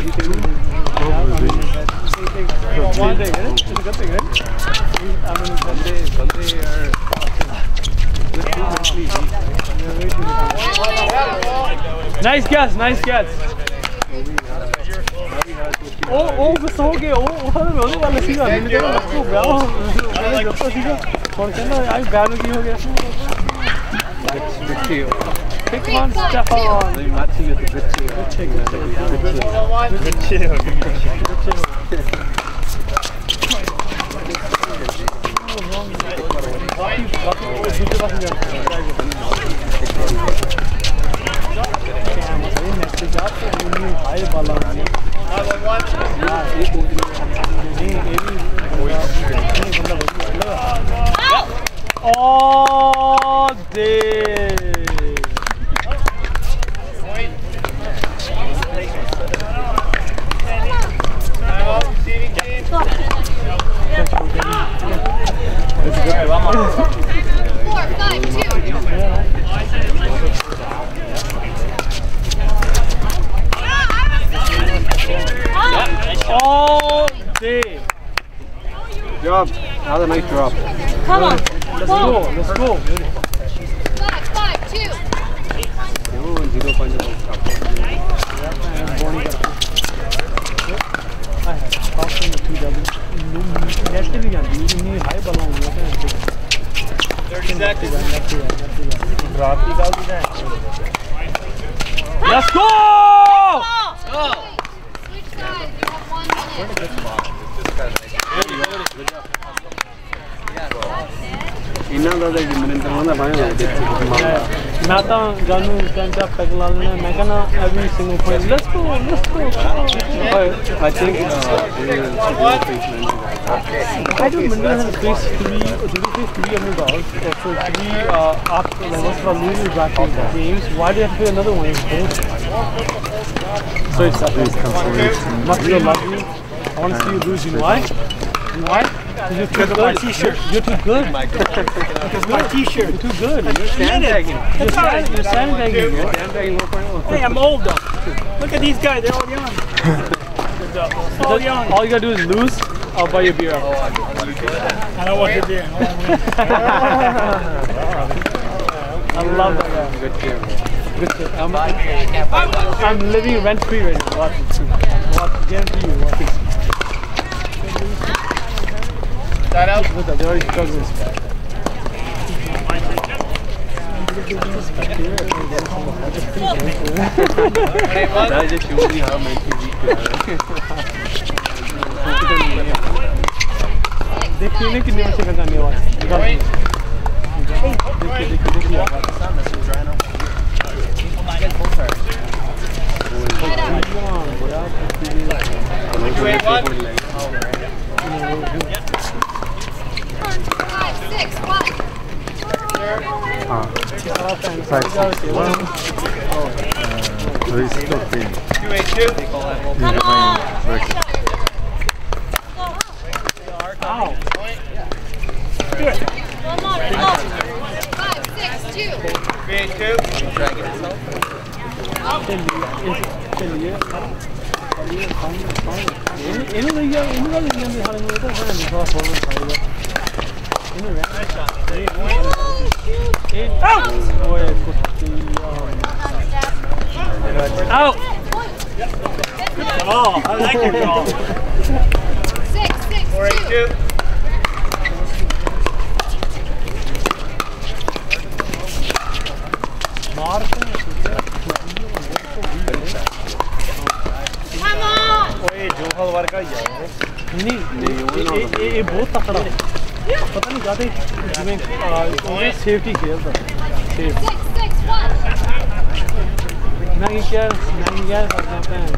One day, it's a good thing, right? I mean, Sunday are nice guess, nice guess. Oh, gusto ho gaya. Oh, wala wala siya. Hindi ko gusto. Wala gusto siya. Kung kaya ay bano ki ho gaya. Pick one, Stephane. I'm matching with the good chill. Good chill. Oh, day. All day. Good job. Another nice drop. Come on. Let's go. Let's go. 5, 2. Let's go! Every single point. Let's go. I think I don't remember face 3 $300 for 3 after losing bracket games. Why do you have to play another one? So it's not real lucky. I want to see you lose. You know why? Why? Because of my t-shirt. You're too good. Because my t-shirt. You're too good. You're sandbagging. You're sandbagging. Hey, I'm old though. Look at these guys. They're all young. All young. All you gotta do is lose. I'll buy you a beer. I don't want your beer. I love that. Good beer. Good shit. I'm living rent free right now. Watch. Guarantee you. Watch. That out. They're already struggling. That just shows me how mentally weak you are. देखिए कितने बच्चे का धन्यवाद Out! Oh, I like your call. 4-8-2. Come on! Oye, Jehovskiy का ही है। नहीं, ये बहुत तकड़ा है। पता नहीं जाते जिसमें सेफ्टी खेलता है। 6-6-1. मैं क्या करते हैं?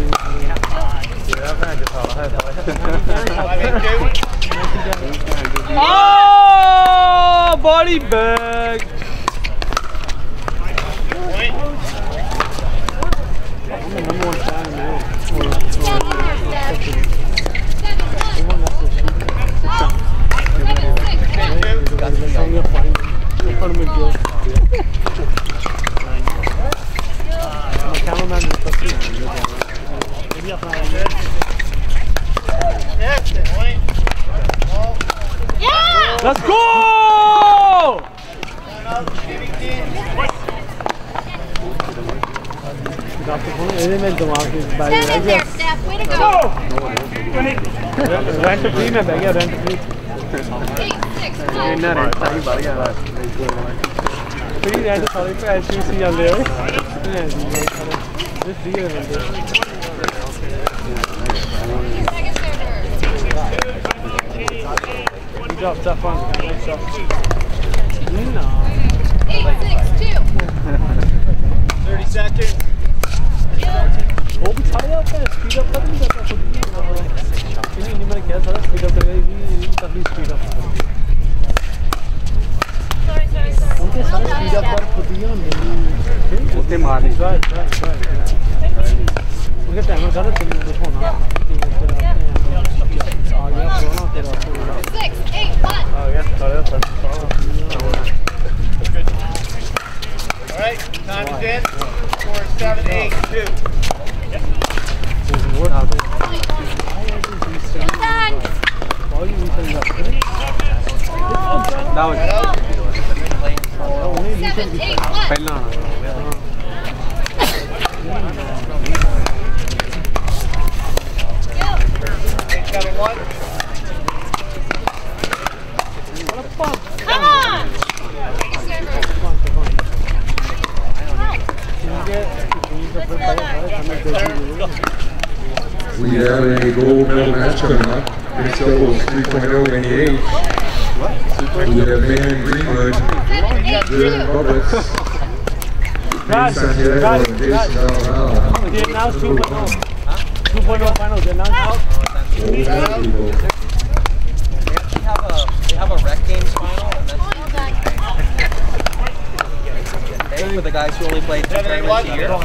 Oh, body bag. Yeah! Let's go! Stand in there, Steph. Way to go. Rent to free, man. Rent to free. 8, 6, 1. Free rent to solid for SUC on there. Just free rent. Second server. Good job, Stephane. Good job. 8, 6, 2. 30 seconds. वो भी छाया होता है speed up कर नहीं जाता खुद ही नहीं मैंने क्या सारा स्पीड अप करेगी तभी स्पीड अप उनके सारे स्पीड अप पर खुद ही होंगे उतने मारने उनके टाइमर ज़्यादा चलने को होना आ गया कोरोना तेरा 6, 8, 1. आ गया सारे All right, time is in. Score 7, 8, 2. That was 7, 8, 1. Come on! We have a gold medal match coming up. Pickleball 3.0 in the age. We have Man Greenwood, 7, 8, 2. Dylan Roberts, Ben Santiago, and Jason Alhalla. They announced 2.0. 2.0 final. They announced out. Gold medal people. They have a rec games final, and that's for the guys who only play 2 tournaments a year.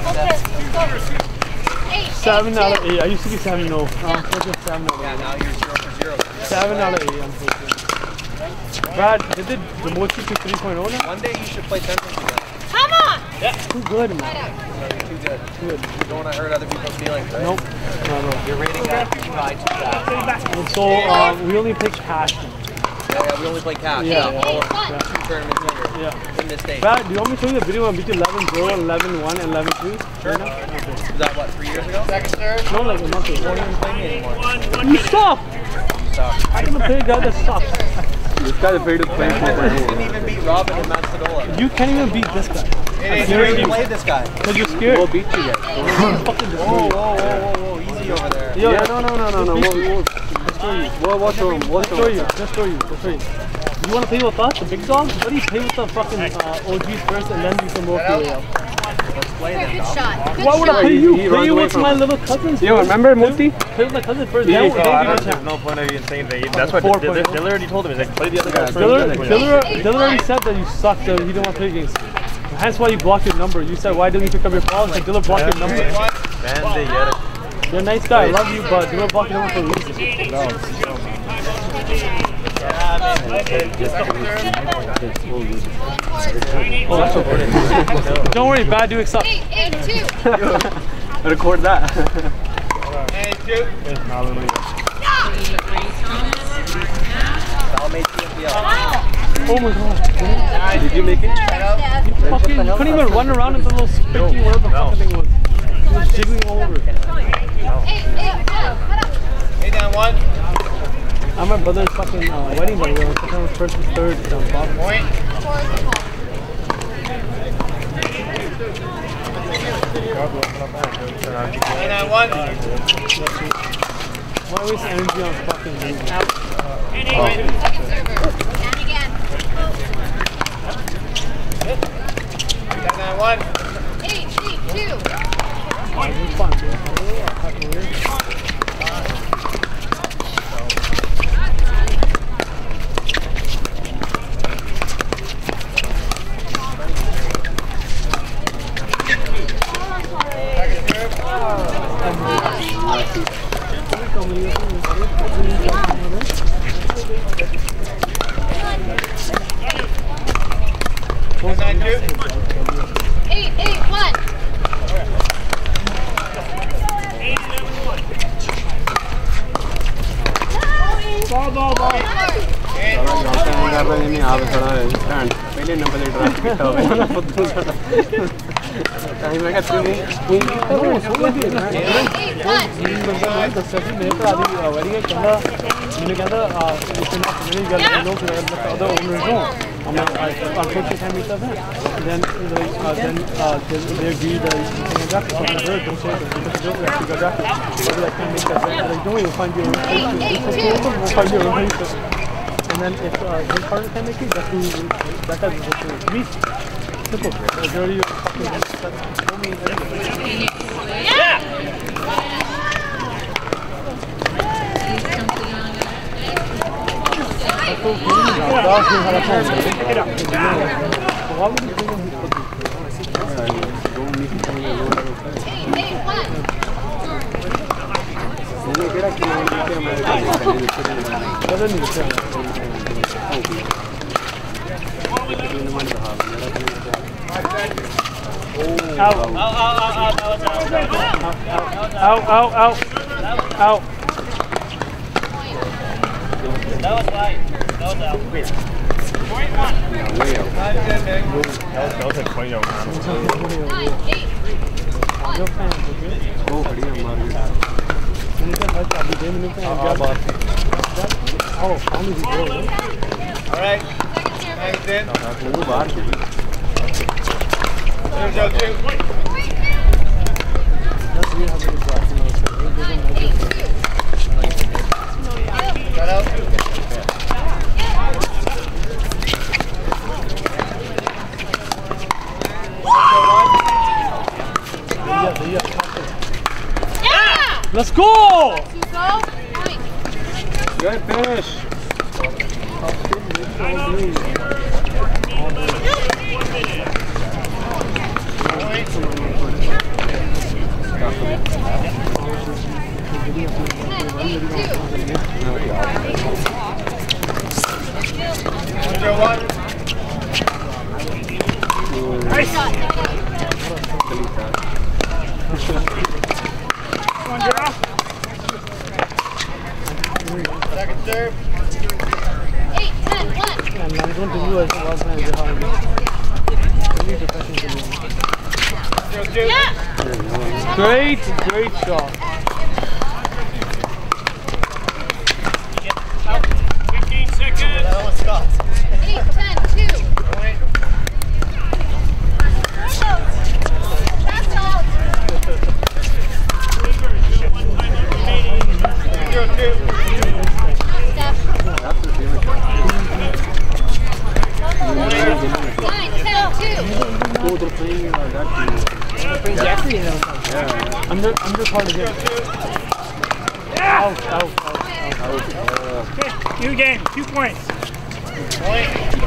7 out of 8. I used to be 7-0. Now I'm just 7 out of 8. Yeah, now you're 0 for 0. 7 out of 8, unfortunately. Brad, did they demote you to 3.0 now? One day you should play tournaments again. Come on! Too good, man. No, you're too good. Good. You don't want to hurt other people's feelings, right? Nope. No. You're rating that too high, too fast. And so, we only play cash. Yeah, we only play cash. Yeah. All of 2 tournaments a year. Yeah. In this state. Brad, do you want me to show you the video on between 11-0, 11-1, and 11-2? Sure. Was that what, 3 years ago? Second serve. No, like a month ago. You don't even play me anymore. You suck! Stop. I can play a guy that sucks. This guy's afraid to play You didn't even beat Robin in Macedonia. You can't even beat this guy. You didn't even play this guy. Because you're scared. We'll beat you guys. Fucking Whoa, easy over there. Yo, Yeah, no. We'll show him. We'll show you. Just show you. You want to play with us, the big dog? What do you play with the fucking OGs first and then you can work your way up? Let's play Good them. shot. Good Why would I shot. play you? He Play runs you away with from my us. little cousins. Yo, remember Muti? Play with my cousin first. Yeah, Don't so give me a There's chance. no point of even saying that. That's what 4.0. Diller already told him. He's like, play the other guys first. Diller already said that you suck, that you didn't want to play against. Hence why you blocked your number. You said, why didn't you pick up your calls? Like, Diller blocked your number. Man, they get it. You're a nice guy. I love you, but Diller blocked your number for a reason. Don't worry, bad dude sucks. 8, 8, 2. Record that. And 2. Salmate TFBL. Oh my god. Did you make it? Fucking, you couldn't even run around in the little spiky whatever the fucking thing was. It was jiggling all over. 8, 8, 1. Hey, down 1. I'm my brother's fucking wedding buddy. We were first and third down bottom. Point. 4 is the call. 9-1. Why waste energy on fucking me? Second server. And again. 9-1. 8, 8, 2. It's fun, dude. आप थोड़ा stand पहले number ले draft किया हुआ है time में क्या तुम And then if his partner can make it, that does it for me. Simple. Majority of Yeah! Out. That was right. That was out. Point one. That was like 20 over. Alright. Thanks, Dan. Cut out. Let's go! Good finish. Nice. Come on, girl. Second serve. 8, 10, 1. And I'm going to you as the last man behind me. Yeah. Great shot. 15 seconds. That one stops. 8, 10, 2. Point. That's all. 0-2. Steph. 9, 10, 2. Under part of it. Out. Okay, new game, 2 points. Point.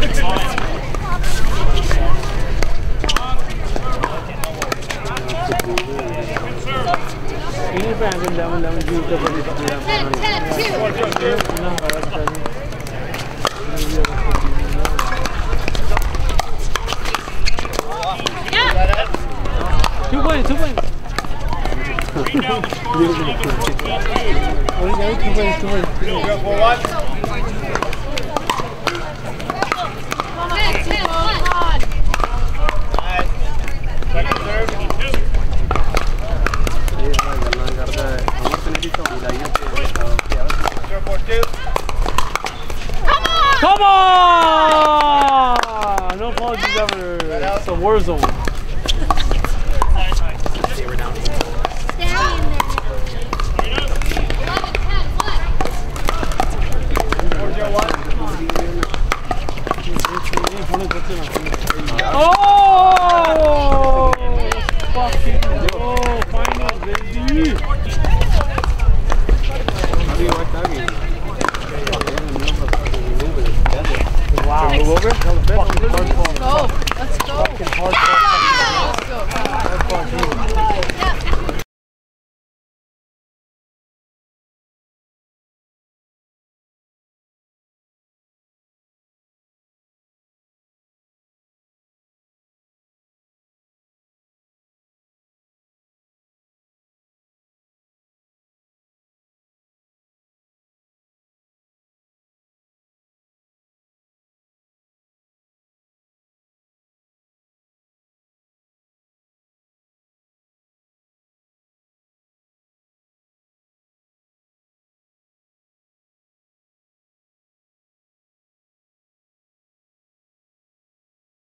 Ini pa ang lemon juice ka pwede 2 points. 2 points. Rainout with score is 2 points. 0-4-1. 10, 10, 1. Nice. Second serve. 0-4-2. Come on! No apologies ever. It's a war zone. Stay in there. 11, 10, 1. Oh! Fucking go! Final, baby!